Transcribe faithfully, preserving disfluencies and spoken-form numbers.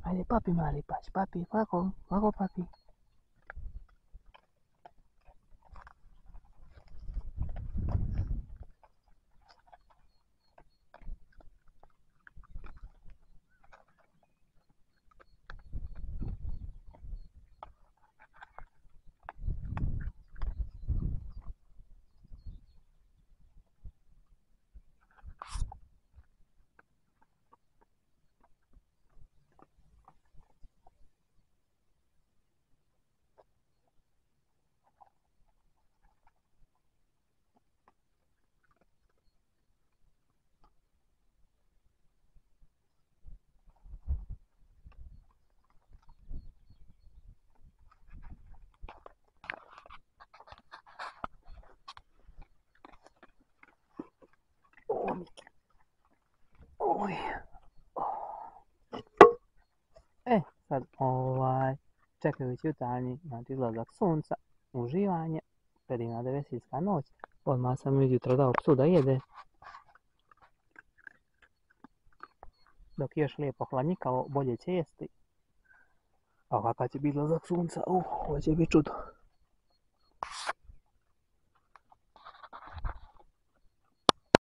Ajde, papi mali pać, papi, ovako, ovako papi. O, Miki. Oj. E, sad, ovaj, čekajući jutarnji, znači izlazak sunca, uživanje, predivna devetijska noć. Odmah sam ujutro dao psu da jede. Dok je još lijepo hladnjikavo, bolje će jesti. A ovakav će biti izlazak sunca, uh, ovo će biti čudo.